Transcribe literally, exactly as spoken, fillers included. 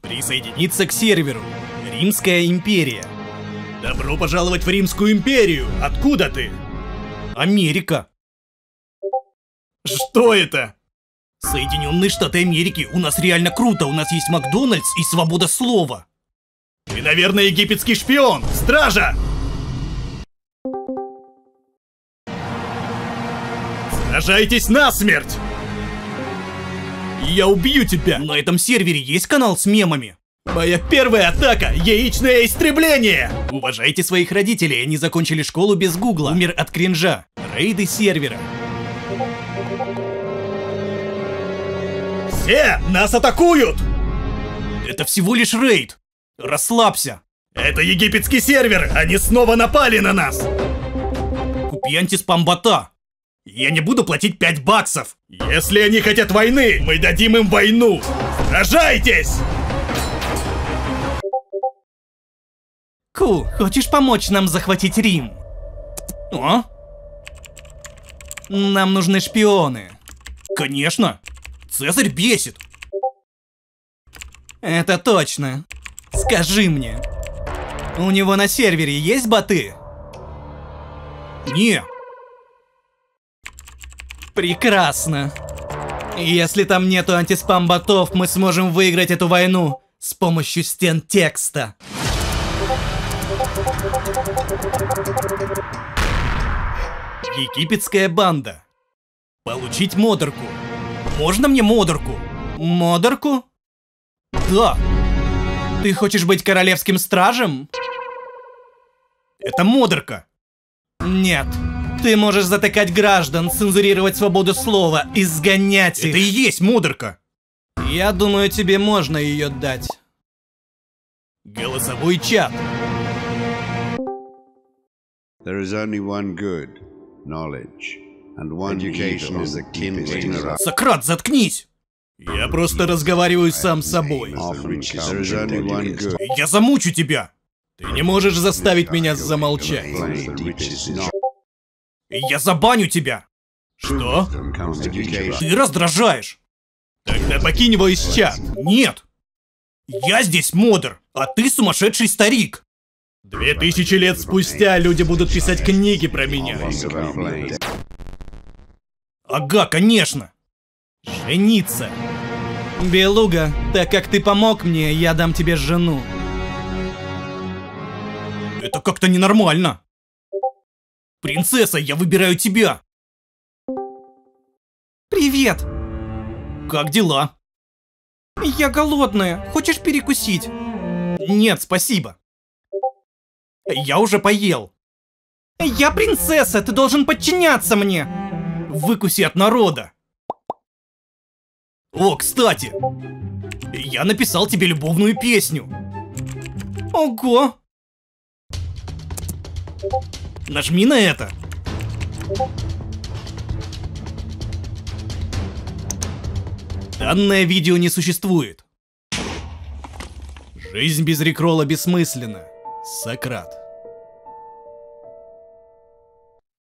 Присоединиться к серверу. Римская империя. Добро пожаловать в Римскую империю. Откуда ты? Америка. Что это? Соединенные Штаты Америки. У нас реально круто. У нас есть Макдональдс и свобода слова. Ты, наверное, египетский шпион. Стража! Сражайтесь насмерть! Я убью тебя! На этом сервере есть канал с мемами? Моя первая атака — яичное истребление! Уважайте своих родителей, они закончили школу без гугла. Умер от кринжа. Рейды сервера. Все! Нас атакуют! Это всего лишь рейд. Расслабься. Это египетский сервер! Они снова напали на нас! Купи антиспам-бота. Я не буду платить пять баксов. Если они хотят войны, мы дадим им войну. Сражайтесь! Ку, хочешь помочь нам захватить Рим? О? Нам нужны шпионы. Конечно. Цезарь бесит. Это точно. Скажи мне, у него на сервере есть боты? Не. Прекрасно. Если там нету антиспам-ботов, мы сможем выиграть эту войну с помощью стен текста. Египетская банда. Получить модерку. Можно мне модерку? Модерку? Да. Ты хочешь быть королевским стражем? Это модерка. Нет. Ты можешь затыкать граждан, цензурировать свободу слова, изгонять их. Это и есть модерка. Я думаю, тебе можно ее дать. Голосовой чат. There is only one good, knowledge, and one education is akin to ignorance. Сократ, заткнись! Я просто разговариваю сам с собой. There is only one good. Я замучу тебя! Ты не можешь заставить меня замолчать. Я забаню тебя! Что? Ты раздражаешь! Тогда покинь его из чат. Нет! Я здесь модер, а ты сумасшедший старик. Две тысячи лет спустя люди будут писать книги про меня. Ага, конечно. Жениться. Белуга, так как ты помог мне, я дам тебе жену. Это как-то ненормально. Принцесса, я выбираю тебя. Привет. Как дела? Я голодная. Хочешь перекусить? Нет, спасибо. Я уже поел. Я принцесса, ты должен подчиняться мне. Выкуси от народа. О, кстати, я написал тебе любовную песню. Ого. Нажми на это. Данное видео не существует. Жизнь без рекролла бессмысленна. Сократ.